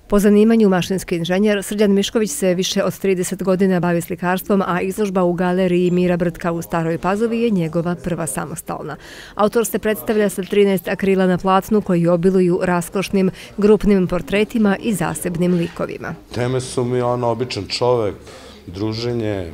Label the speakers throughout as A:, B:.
A: Po zanimanju mašinski inženjer, Srđan Mišković se više od 30 godina bavi slikarstvom, a izložba u galeriji Mira Brtka u Staroj Pazovi je njegova prva samostalna. Autor se predstavlja sa 13 akrila na platnu koji obiluju raskošnim grupnim portretima i zasebnim likovima.
B: Teme su mi običan čovek, druženje,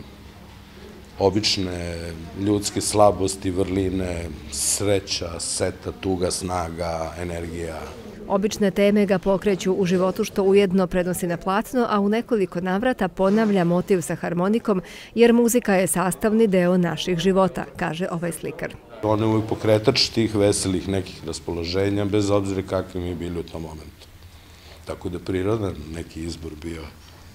B: obične ljudske slabosti, vrline, sreća, seta, tuga, snaga, energija.
A: Obične teme ga pokreću u životu, što ujedno prenosi na platno, a u nekoliko navrata ponavlja motiv sa harmonikom, jer muzika je sastavni deo naših života, kaže ovaj slikar.
B: On je uvijek pokretač tih veselih nekih raspoloženja, bez obzira kakvi mi bili u tom momentu. Tako da prirodan neki izbor bio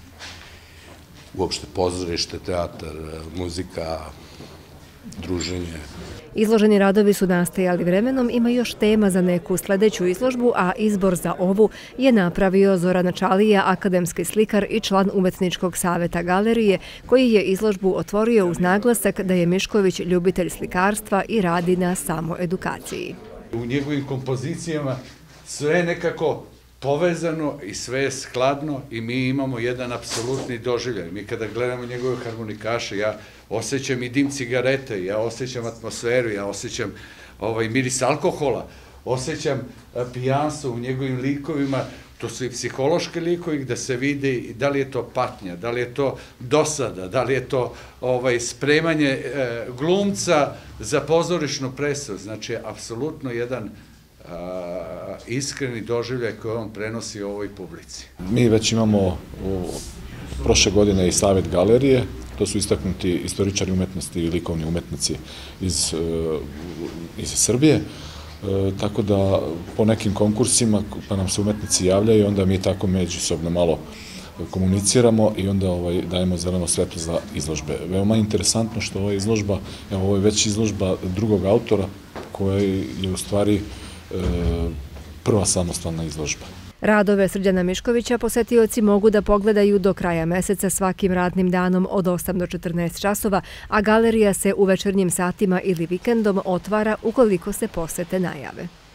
B: uopšte pozorište, teatar, muzika, druženje.
A: Izloženi radovi su nastajali vremenom, ima još tema za neku sledeću izložbu, a izbor za ovu je napravio Zoran Čalija, akademski slikar i član Umetničkog saveta galerije, koji je izložbu otvorio uz naglasak da je Mišković ljubitelj slikarstva i radi na samoedukaciji.
C: U njegovim kompozicijama sve je nekako povezano i sve je skladno i mi imamo jedan apsolutni doživljaj. Mi kada gledamo njegove harmonikaše, ja osjećam i dim cigarete, ja osjećam atmosferu, ja osjećam miris alkohola, osjećam pijanstvo u njegovim likovima. To su i psihološki likovi gde se vidi da li je to patnja, da li je to dosada, da li je to spremanje glumca za pozorišnu predstavu. Znači, apsolutno jedan iskreni doživljaj koji on prenosi ovoj publici.
D: Mi već imamo prošle godine i Savet galerije, to su istaknuti istoričari umetnosti i likovni umetnici iz Srbije, tako da po nekim konkursima pa nam se umetnici javljaju, onda mi tako međusobno malo komuniciramo i onda dajemo zeleno svetlo za izložbe. Veoma interesantno što ova izložba, evo ovo je već izložba drugog autora koja je u stvari prva samostalna izložba.
A: Radove Srđana Miškovića posetioci mogu da pogledaju do kraja meseca svakim radnim danom od 8 do 14 časova, a galerija se u večernjim satima ili vikendom otvara ukoliko se posete najave.